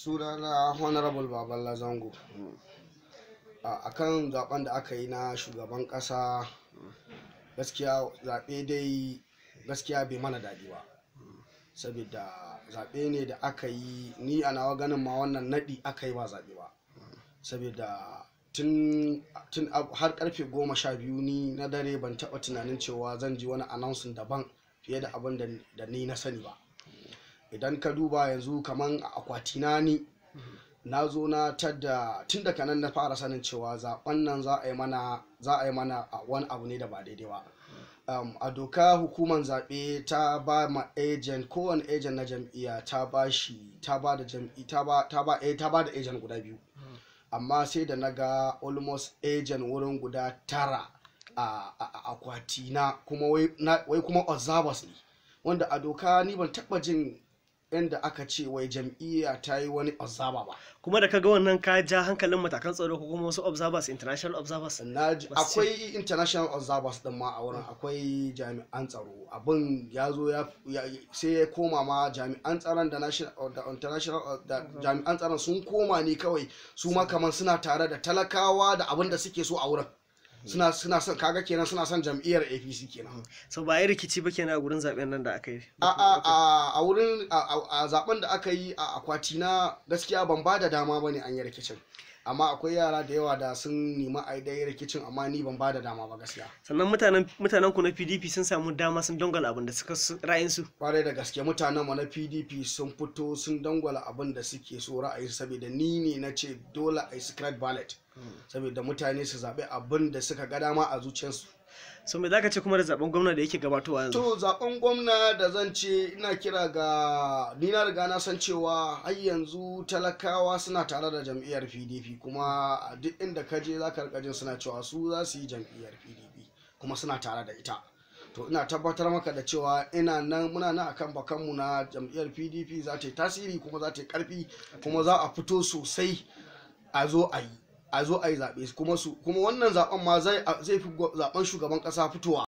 Sunana Honorable Baballa Zango. Akan zaben da aka yi na shugaban kasa, gaskiya zaɓe dai gaskiya bai mana daɗi ba, saboda zaɓe ne da aka yi, ni a nawa ganin ma wannan naɗi aka yi ba zaɓe ba, saboda tun har karfe 12 ni na dare ban taɓa tunanin cewa zan ji wani announcement daban fiye da abin da ni na sani ba. Idan ka duba yanzu kaman a akwatina ni na zo na tadda tun daga nan na fara sanin cewa zaben nan za a yi mana wani abu ne da ba daidai ba. A doka hukumar zaɓe ta ba ma agent, kowane agent na jam'iyya ta ba da agent guda biyu, amma sai da na ga almost agent wurin guda 9 a akwatina, kuma wai kuma observers ne, wanda a doka ni ban taɓa jin inda aka ce wai jam'iyya ta yi wani observer ba. Kuma da kaga wannan ka ja hankalin matakan tsaro ko kuma wasu observers, international observers? Akwai international observers din ma a wurin, akwai jami'an tsaro. Abin ya zo sai ya koma ma jami'an tsaron da international da jami'an tsaron sun koma ne kawai su ma kamar suna tare da talakawa da abin da suke so a wurin. Suna son, kaga kenan suna son jam'iyyar APC kenan. So ba yi rikici ba kenan a gurin zaben nan da aka yi? A wurin zaben da aka yi a akwatina gaskiya ban ba da dama bane an yi rikicin, amma akwai yara da yawa da sun nemi a yi rikicin, amma ni ban ba da dama ba gaskiya. Sannan mutanen ku na PDP sun samu dama sun dangwala abin da suka ra'ayinsu? Kwarai da gaske mutanen mu na PDP sun fito sun dangwala abin da suke so ra'ayi, saboda ni ne na ce dole a yi secret ballot, saboda mutane su zaɓi abin da suka ga dama a zuciyarsu. So me zaka ce kuma da zaben gwamna da yake gabatowa yanzu? To zaben gwamna da zan ce, ina kira ga, ni na riga na san cewa har yanzu talakawa suna tare da jam'iyyar PDP, kuma a duk inda ka je zaka rika jin suna cewa su za su yi jam'iyyar PDP kuma suna tare da ita. To ina tabbatar maka da cewa muna nan akan bakanmu na jam'iyyar PDP za ta yi tasiri kuma za ta yi karfi, kuma za a fito sosai a zo a yi zaɓe, kuma wannan zaɓen ma zai fi zaɓen shugaban ƙasa fitowa.